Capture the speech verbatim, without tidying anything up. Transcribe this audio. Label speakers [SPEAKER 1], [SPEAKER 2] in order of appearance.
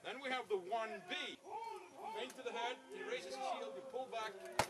[SPEAKER 1] Then we have the one B. Feint to the head, he raises his shield, you pull back,